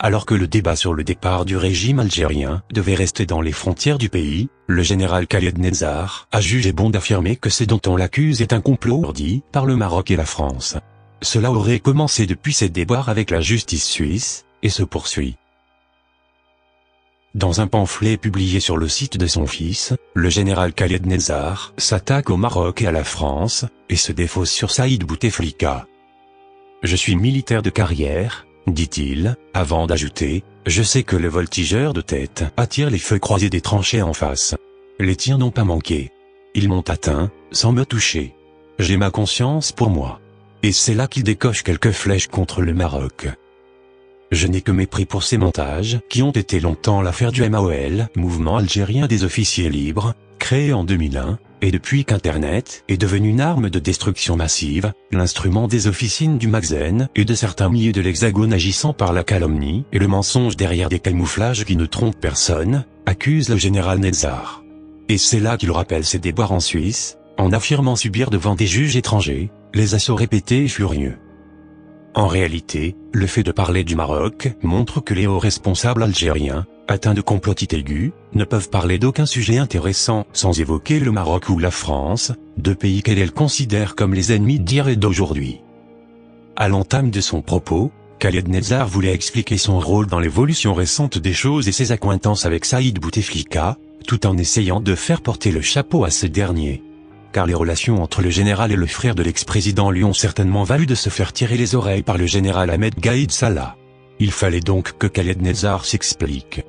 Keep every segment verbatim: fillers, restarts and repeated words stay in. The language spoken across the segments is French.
Alors que le débat sur le départ du régime algérien devait rester dans les frontières du pays, le général Khaled Nezzar a jugé bon d'affirmer que ce dont on l'accuse est un complot ourdi par le Maroc et la France. Cela aurait commencé depuis ses déboires avec la justice suisse, et se poursuit. Dans un pamphlet publié sur le site de son fils, le général Khaled Nezzar s'attaque au Maroc et à la France, et se défausse sur Saïd Bouteflika. « Je suis militaire de carrière », dit-il, avant d'ajouter, « je sais que le voltigeur de tête attire les feux croisés des tranchées en face. Les tirs n'ont pas manqué. Ils m'ont atteint, sans me toucher. J'ai ma conscience pour moi. Et c'est là qu'il décoche quelques flèches contre le Maroc. Je n'ai que mépris pour ces montages qui ont été longtemps l'affaire du M A O L, Mouvement algérien des officiers libres, créé en deux mille un, et depuis qu'Internet est devenu une arme de destruction massive, l'instrument des officines du Magzen et de certains milliers de l'Hexagone agissant par la calomnie et le mensonge derrière des camouflages qui ne trompent personne, accuse le général Nezzar. Et c'est là qu'il rappelle ses déboires en Suisse, en affirmant subir devant des juges étrangers, les assauts répétés et furieux. En réalité, le fait de parler du Maroc montre que les hauts responsables algériens, atteints de complotite aiguë, ne peuvent parler d'aucun sujet intéressant sans évoquer le Maroc ou la France, deux pays qu'elle considère comme les ennemis d'hier et d'aujourd'hui. À l'entame de son propos, Khaled Nezzar voulait expliquer son rôle dans l'évolution récente des choses et ses accointances avec Saïd Bouteflika, tout en essayant de faire porter le chapeau à ce dernier. Car les relations entre le général et le frère de l'ex-président lui ont certainement valu de se faire tirer les oreilles par le général Ahmed Gaïd Salah. Il fallait donc que Khaled Nezzar s'explique.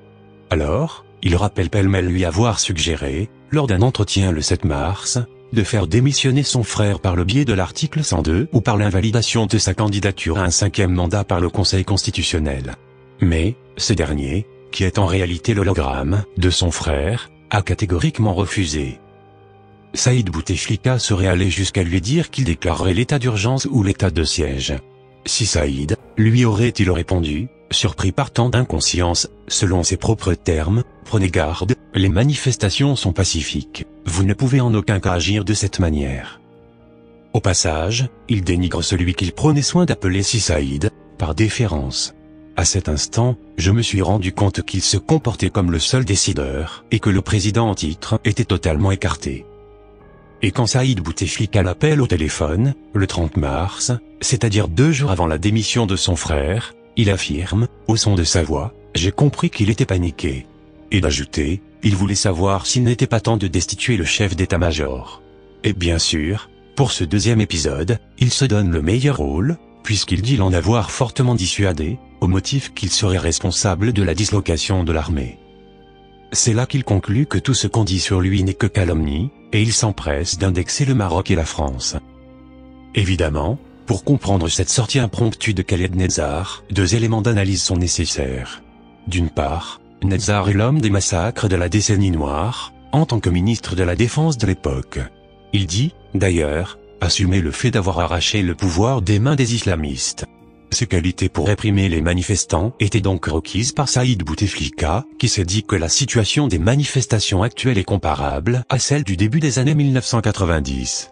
Alors, il rappelle pêle-mêle lui avoir suggéré, lors d'un entretien le sept mars, de faire démissionner son frère par le biais de l'article cent deux ou par l'invalidation de sa candidature à un cinquième mandat par le Conseil constitutionnel. Mais, ce dernier, qui est en réalité l'hologramme de son frère, a catégoriquement refusé. Saïd Bouteflika serait allé jusqu'à lui dire qu'il déclarerait l'état d'urgence ou l'état de siège. Si Saïd, lui aurait-il répondu, surpris par tant d'inconscience, selon ses propres termes, « Prenez garde, les manifestations sont pacifiques, vous ne pouvez en aucun cas agir de cette manière ». Au passage, il dénigre celui qu'il prenait soin d'appeler si Saïd, par déférence. À cet instant, je me suis rendu compte qu'il se comportait comme le seul décideur, et que le président en titre était totalement écarté. Et quand Saïd Bouteflika l'appelle au téléphone, le trente mars, c'est-à-dire deux jours avant la démission de son frère, il affirme, au son de sa voix, « J'ai compris qu'il était paniqué ». Et d'ajouter, il voulait savoir s'il n'était pas temps de destituer le chef d'état-major. Et bien sûr, pour ce deuxième épisode, il se donne le meilleur rôle, puisqu'il dit l'en avoir fortement dissuadé, au motif qu'il serait responsable de la dislocation de l'armée. C'est là qu'il conclut que tout ce qu'on dit sur lui n'est que calomnie, et il s'empresse d'indexer le Maroc et la France. Évidemment, pour comprendre cette sortie impromptue de Khaled Nezzar, deux éléments d'analyse sont nécessaires. D'une part, Nezzar est l'homme des massacres de la décennie noire, en tant que ministre de la Défense de l'époque. Il dit, d'ailleurs, assumer le fait d'avoir arraché le pouvoir des mains des islamistes. Ses qualités pour réprimer les manifestants étaient donc requises par Saïd Bouteflika, qui s'est dit que la situation des manifestations actuelles est comparable à celle du début des années mille neuf cent quatre-vingt-dix.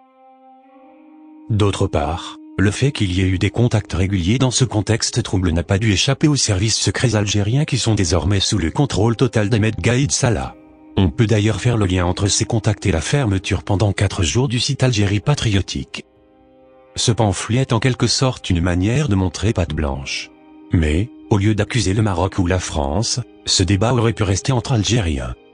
D'autre part, le fait qu'il y ait eu des contacts réguliers dans ce contexte trouble n'a pas dû échapper aux services secrets algériens qui sont désormais sous le contrôle total d'Ahmed Gaïd Salah. On peut d'ailleurs faire le lien entre ces contacts et la fermeture pendant quatre jours du site Algérie patriotique. Ce pamphlet est en quelque sorte une manière de montrer patte blanche. Mais, au lieu d'accuser le Maroc ou la France, ce débat aurait pu rester entre Algériens.